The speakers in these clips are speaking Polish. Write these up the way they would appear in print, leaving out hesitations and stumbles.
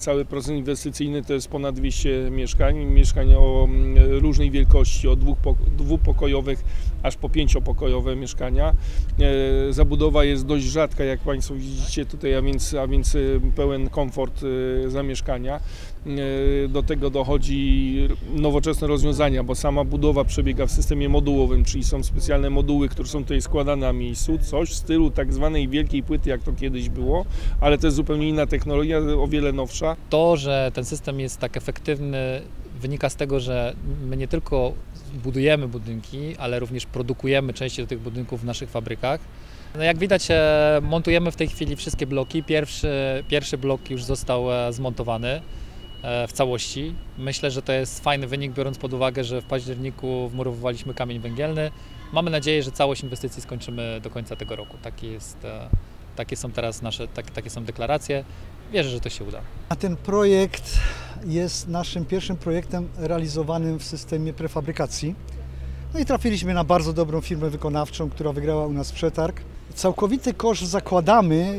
Cały proces inwestycyjny to jest ponad 200 mieszkań o różnej wielkości, od dwupokojowych aż po 5-pokojowe mieszkania. Zabudowa jest dość rzadka, jak Państwo widzicie tutaj, a więc pełen komfort zamieszkania. Do tego dochodzi nowoczesne rozwiązania, bo sama budowa przebiega w systemie modułowym, czyli są specjalne moduły, które są tutaj składane na miejscu, coś w stylu tak zwanej wielkiej płyty, jak to kiedyś było, ale to jest zupełnie inna technologia, o wiele nowsza. To, że ten system jest tak efektywny, wynika z tego, że my nie tylko budujemy budynki, ale również produkujemy części do tych budynków w naszych fabrykach. No jak widać, montujemy w tej chwili wszystkie bloki. Pierwszy blok już został zmontowany w całości. Myślę, że to jest fajny wynik, biorąc pod uwagę, że w październiku wmurowywaliśmy kamień węgielny. Mamy nadzieję, że całość inwestycji skończymy do końca tego roku. Takie są teraz takie są deklaracje. Wierzę, że to się uda. A ten projekt jest naszym pierwszym projektem realizowanym w systemie prefabrykacji. No i trafiliśmy na bardzo dobrą firmę wykonawczą, która wygrała u nas przetarg. Całkowity koszt zakładamy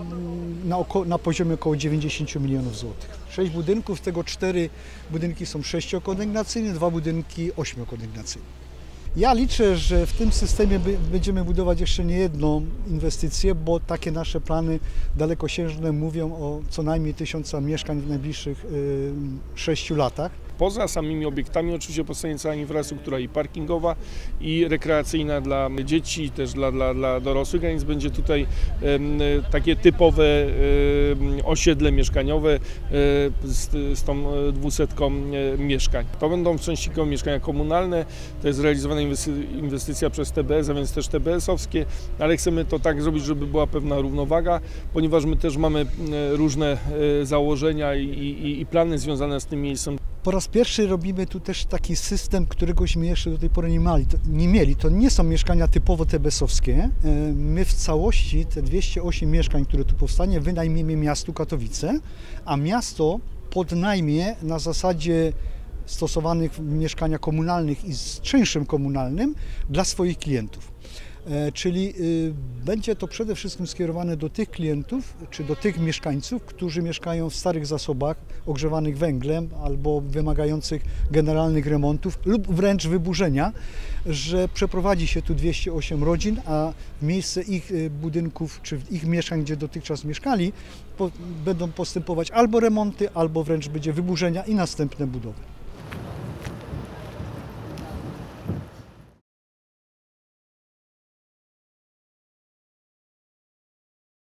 na poziomie około 90 milionów złotych. 6 budynków, z tego 4 budynki są 6-kondygnacyjne, 2 budynki 8-kondygnacyjne. Ja liczę, że w tym systemie będziemy budować jeszcze nie jedną inwestycję, bo takie nasze plany dalekosiężne mówią o co najmniej 1000 mieszkań w najbliższych 6 latach. Poza samymi obiektami oczywiście powstanie cała infrastruktura i parkingowa, i rekreacyjna dla dzieci, też dla dorosłych, a więc będzie tutaj takie typowe osiedle mieszkaniowe z tą 200 mieszkań. To będą częściowo mieszkania komunalne, to jest realizowana inwestycja przez TBS, a więc też TBS-owskie, ale chcemy to tak zrobić, żeby była pewna równowaga, ponieważ my też mamy różne założenia i plany związane z tym miejscem. Po raz pierwszy robimy tu też taki system, któregośmy jeszcze do tej pory nie mieli. To nie są mieszkania typowo TBS-owskie. My w całości te 208 mieszkań, które tu powstanie, wynajmiemy miastu Katowice, a miasto podnajmie na zasadzie stosowanych w mieszkaniach komunalnych i z czynszem komunalnym dla swoich klientów. Czyli będzie to przede wszystkim skierowane do tych klientów, czy do tych mieszkańców, którzy mieszkają w starych zasobach ogrzewanych węglem albo wymagających generalnych remontów lub wręcz wyburzenia, że przeprowadzi się tu 208 rodzin, a w miejsce ich budynków czy ich mieszkań, gdzie dotychczas mieszkali, będą postępować albo remonty, albo wręcz będzie wyburzenia i następne budowy.